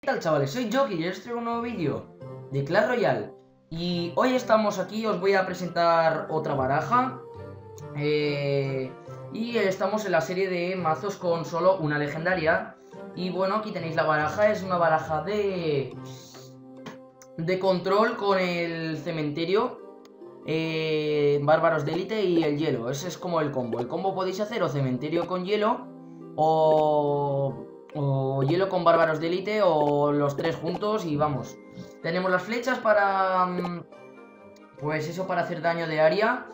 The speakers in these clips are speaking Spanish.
¿Qué tal, chavales? Soy Joki y os traigo un nuevo vídeo de Clash Royale. Y hoy estamos aquí, os voy a presentar otra baraja. Y estamos en la serie de mazos con solo una legendaria. Y bueno, aquí tenéis la baraja, es una baraja de control con el cementerio, bárbaros de élite y el hielo. Ese es como el combo. El combo podéis hacer o cementerio con hielo o hielo con bárbaros de élite o los tres juntos y vamos. Tenemos las flechas para pues eso, para hacer daño de área,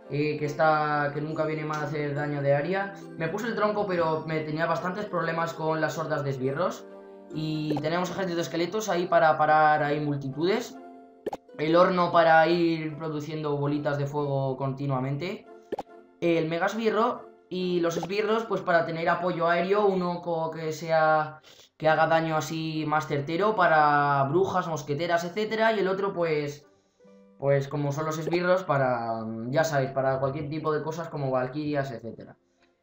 que nunca viene mal hacer daño de área. Me puse el tronco pero me tenía bastantes problemas con las hordas de esbirros. Y tenemos ejército de esqueletos ahí para parar ahí multitudes. El horno para ir produciendo bolitas de fuego continuamente. El mega esbirro y los esbirros pues para tener apoyo aéreo. Uno que haga daño así más certero para brujas, mosqueteras, etcétera. Y el otro pues como son los esbirros para, ya sabéis, para cualquier tipo de cosas como valquirias, etcétera.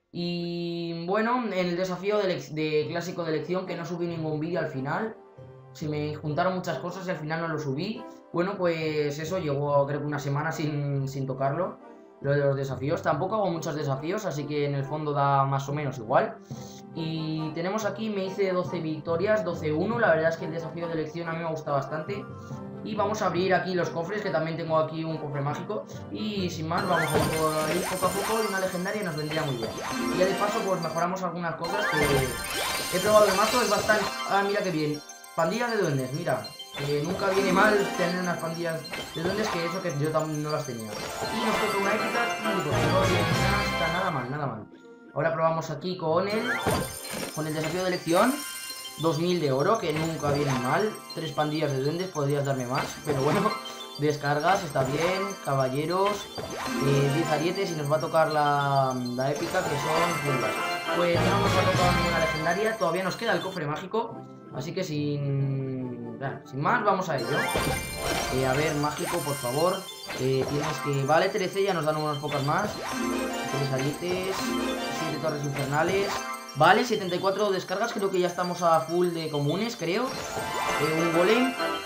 Y bueno, en el desafío de clásico de elección, que no subí ningún vídeo al final, se me juntaron muchas cosas y al final no lo subí. Bueno, pues eso, llegó creo que una semana sin tocarlo, lo de los desafíos. Tampoco hago muchos desafíos, así que en el fondo da más o menos igual. Y tenemos aquí, me hice 12 victorias, 12-1, la verdad es que el desafío de elección a mí me gusta bastante. Y vamos a abrir aquí los cofres, que también tengo aquí un cofre mágico. Y sin más, vamos a ir por ahí poco a poco y una legendaria nos vendría muy bien. Y ya de paso pues mejoramos algunas cosas que he probado el mazo, es bastante... Ah, mira qué bien. Pandillas de duendes, mira. Nunca viene mal tener unas pandillas de duendes, que eso que yo también no las tenía. Y nos toca una épica y pues no está nada mal, nada mal. Ahora probamos aquí con el desafío de elección. 2000 de oro, que nunca viene mal. 3 pandillas de duendes, podrías darme más, pero bueno. Descargas, está bien. Caballeros, 10 arietes y nos va a tocar la épica, que son pulgas. Pues no nos ha tocado ninguna legendaria. Todavía nos queda el cofre mágico, así que sin más vamos a ello. A ver, mágico, por favor. Tienes que... Vale, 13, ya nos dan unas pocas más. 3 arietes, 7 torres infernales. Vale, 74 descargas, creo que ya estamos a full de comunes, creo. Un golem.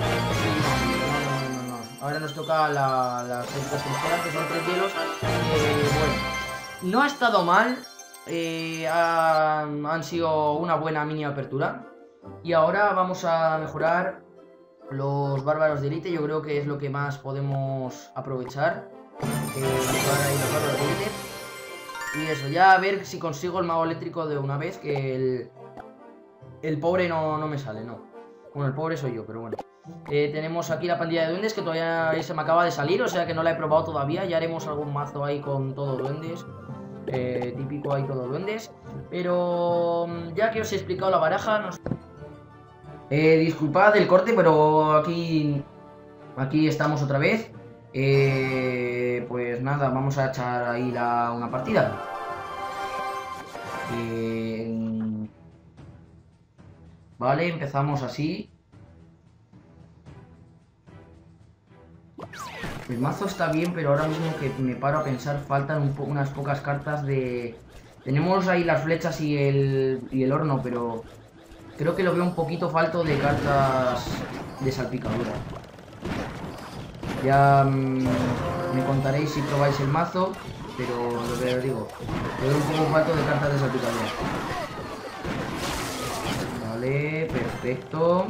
No. Ahora nos toca las épicas que nos quedan, que son 3 hielos. Bueno, no ha estado mal. Han sido una buena mini apertura. Y ahora vamos a mejorar los bárbaros de élite. Yo creo que es lo que más podemos aprovechar. Mejorar ahí los bárbaros de élite. Y eso, ya a ver si consigo el mago eléctrico de una vez, que el pobre no me sale, no. Bueno, el pobre soy yo, pero bueno. Tenemos aquí la pandilla de duendes, que todavía se me acaba de salir, o sea que no la he probado todavía. Ya haremos algún mazo ahí con todo duendes. Típico ahí todo duendes. Pero ya que os he explicado la baraja... disculpad el corte, pero aquí estamos otra vez. Pues nada, vamos a echar ahí una partida. Vale, empezamos así. El mazo está bien, pero ahora mismo que me paro a pensar, faltan unas pocas cartas de... Tenemos ahí las flechas y el horno, pero creo que lo veo un poquito falto de cartas de salpicadura. Ya me contaréis si probáis el mazo, pero lo que os digo, le doy un poco falto de cartas de salpicadura. Vale, perfecto.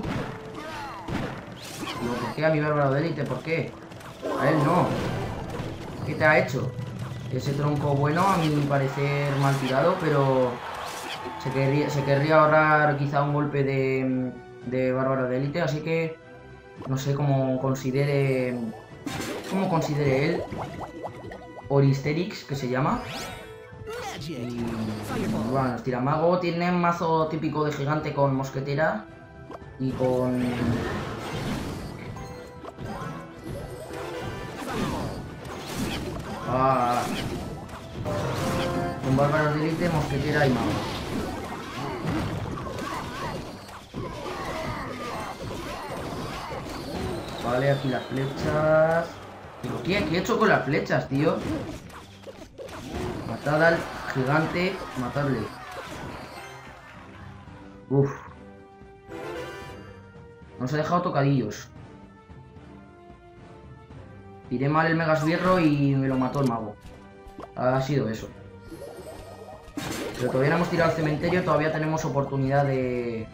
¿Por qué a mi bárbaro de élite? ¿Por qué? A él no. ¿Qué te ha hecho? Ese tronco bueno, a mi parecer mal tirado, pero se querría ahorrar quizá un golpe de bárbaro de élite, así que no sé cómo considere él. Oristerix, que se llama. Y bueno, el tiramago tiene un mazo típico de gigante con mosquetera y con... con bárbaros de élite, mosquetera y mago. Vale, aquí las flechas. ¿Pero qué he hecho con las flechas, tío? Matad al gigante, matadle. Uf. Nos ha dejado tocadillos. Tiré mal el mega esbirro y me lo mató el mago. Ha sido eso. Pero todavía no hemos tirado al cementerio. Todavía tenemos oportunidad de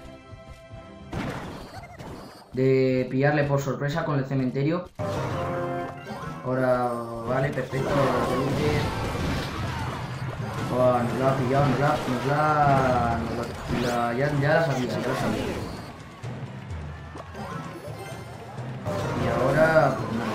pillarle por sorpresa con el cementerio. Ahora, vale, perfecto. Oh, nos la ha pillado, ya la sabía. Y ahora, pues nada.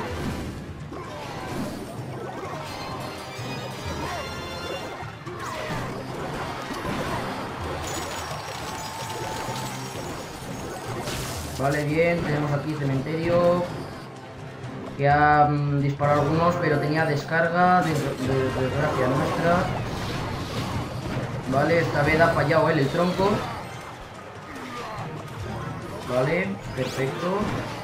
Vale, bien, tenemos aquí cementerio. Que ha disparado algunos, pero tenía descarga de desgracia nuestra. Vale, esta vez ha fallado él el tronco. Vale, perfecto.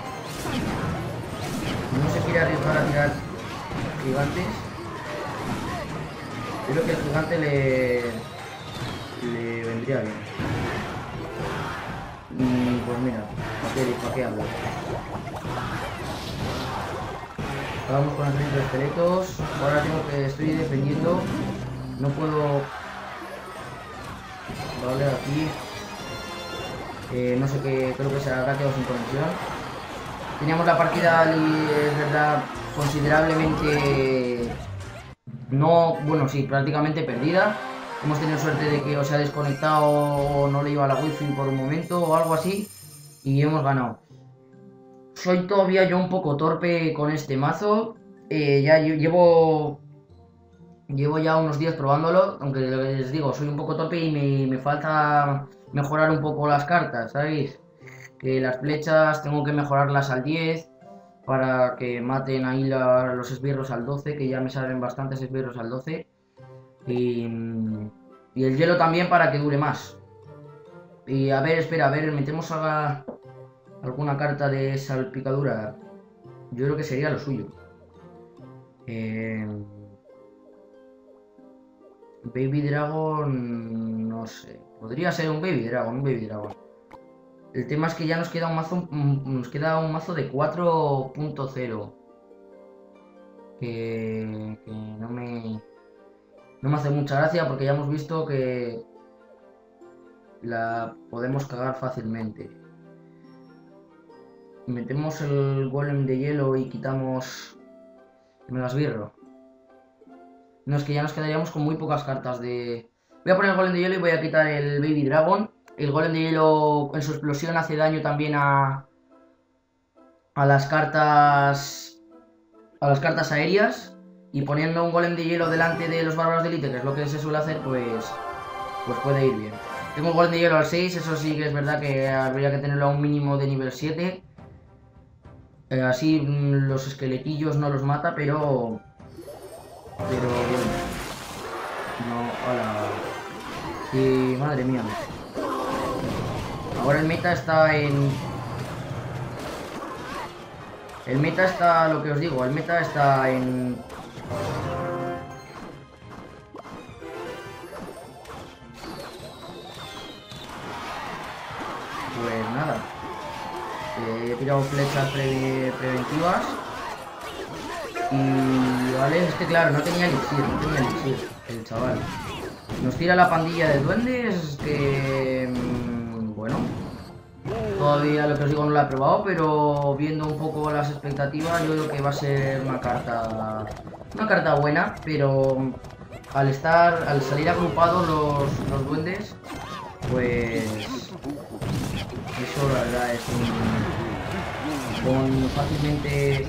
No se quiere arriesgar a tirar gigantes. Creo que el gigante le vendría bien. Y pues mira, ¿para qué hablo? Vamos con el centro de esqueletos. Ahora estoy defendiendo. No puedo. Vale, aquí. No sé qué, creo que se habrá quedado sin conexión. Teníamos la partida, es verdad, considerablemente. No, bueno, sí, prácticamente perdida. Hemos tenido suerte de que o se ha desconectado o no le iba a la wifi por un momento o algo así. Y hemos ganado. Soy todavía yo un poco torpe con este mazo. Ya llevo ya unos días probándolo. Aunque les digo, soy un poco torpe y me falta mejorar un poco las cartas, ¿sabéis? Que las flechas tengo que mejorarlas al 10 para que maten ahí los esbirros al 12, que ya me salen bastantes esbirros al 12. Y el hielo también para que dure más. Y a ver, espera, a ver, metemos alguna carta de salpicadura. Yo creo que sería lo suyo. Baby Dragon, no sé. Podría ser un Baby Dragon, El tema es que ya nos queda un mazo de 4.0. Que no me hace mucha gracia porque ya hemos visto que la podemos cagar fácilmente. Metemos el golem de hielo y quitamos el megasbirro. No, es que ya nos quedaríamos con muy pocas cartas de... Voy a poner el golem de hielo y voy a quitar el Baby Dragon. El golem de hielo en su explosión hace daño también a las cartas aéreas. Y poniendo un golem de hielo delante de los bárbaros de élite, que es lo que se suele hacer, pues puede ir bien. Tengo un golem de hielo al 6, eso sí que es verdad que habría que tenerlo a un mínimo de nivel 7. Así los esqueletillos no los mata, pero bueno. No, hola. Y madre mía. Ahora el meta está en... El meta está, lo que os digo, el meta está en... Pues nada. He tirado flechas preventivas. Y vale, es que claro, no tenía elixir, el chaval. Nos tira la pandilla de duendes que... bueno. Todavía lo que os digo no la he probado, pero viendo un poco las expectativas, yo creo que va a ser una carta buena, pero al salir agrupados los duendes, pues eso la verdad es con fácilmente.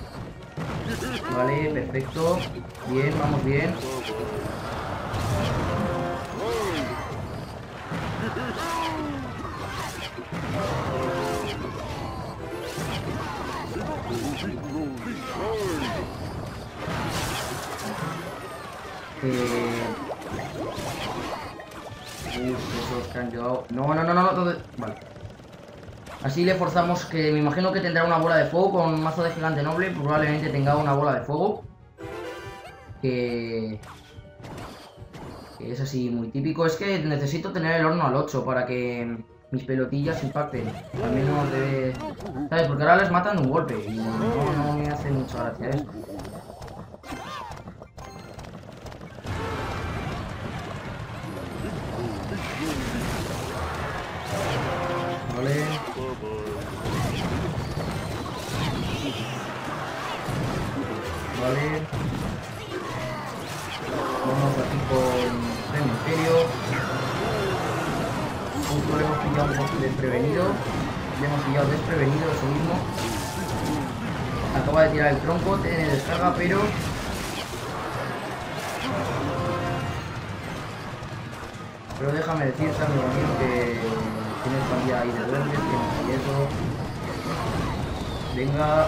Vale, perfecto, bien, vamos bien. Esos que han llegado. No. Vale. Así le forzamos que me imagino que tendrá una bola de fuego con un mazo de gigante noble. Probablemente tenga una bola de fuego. Que es así muy típico. Es que necesito tener el horno al 8 para que mis pelotillas impacten. Al menos debe... ¿Sabes? Porque ahora les matan de un golpe y no me hace mucha gracia eso. Vale. Vale. Vamos aquí con cementerio. Justo le hemos pillado un poco desprevenido. Le hemos pillado desprevenido, eso mismo. Acaba de tirar el tronco, tiene descarga, pero... Pero déjame decirte, amigo mío, que tienes pandilla ahí de duendes, tienes eso. Venga.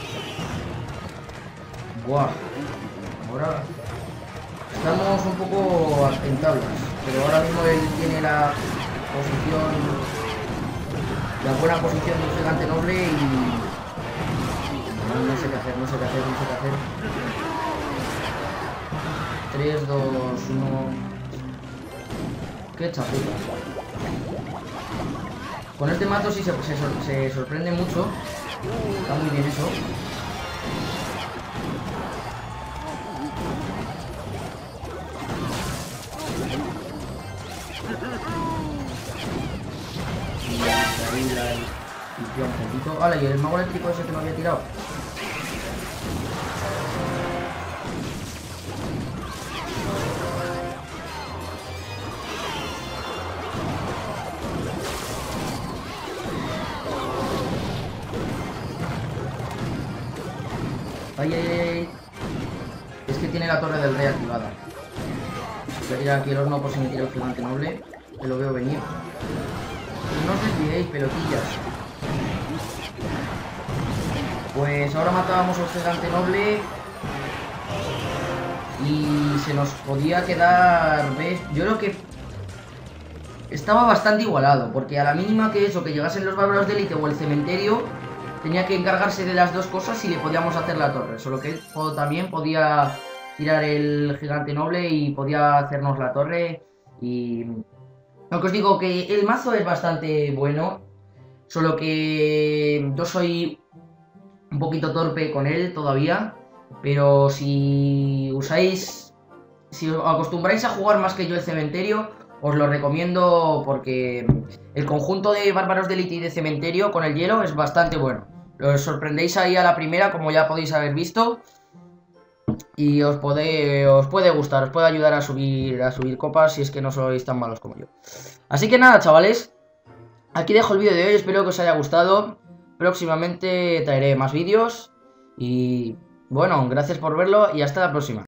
Buah. Ahora estamos un poco en tablas, pero ahora mismo él tiene la posición, la buena posición de un gigante noble y no sé qué hacer, no sé qué hacer, no sé qué hacer. 3, 2, 1. Qué chaputa. Con este mazo sí se sorprende mucho. Está muy bien eso. Vale, y el mago eléctrico ese que me había tirado. Ay, ay, ay. Es que tiene la torre del rey activada. Voy a tirar aquí el horno por si me tira el gigante noble. Que lo veo venir. No os desviéis, pelotillas. Pues ahora matábamos al gigante noble. Y se nos podía quedar... ¿Ves? Yo creo que... Estaba bastante igualado. Porque a la mínima que eso, que llegasen los bárbaros de élite o el cementerio... Tenía que encargarse de las dos cosas y le podíamos hacer la torre. Solo que él también podía tirar el gigante noble y podía hacernos la torre. Y... Lo que os digo, que el mazo es bastante bueno. Solo que yo soy un poquito torpe con él todavía. Pero si usáis... Si os acostumbráis a jugar más que yo el cementerio, os lo recomiendo porque el conjunto de bárbaros de élite y de cementerio con el hielo es bastante bueno. Os sorprendéis ahí a la primera, como ya podéis haber visto. Y os puede gustar, os puede ayudar a subir copas si es que no sois tan malos como yo. Así que nada, chavales. Aquí dejo el vídeo de hoy, espero que os haya gustado. Próximamente traeré más vídeos. Y bueno, gracias por verlo y hasta la próxima.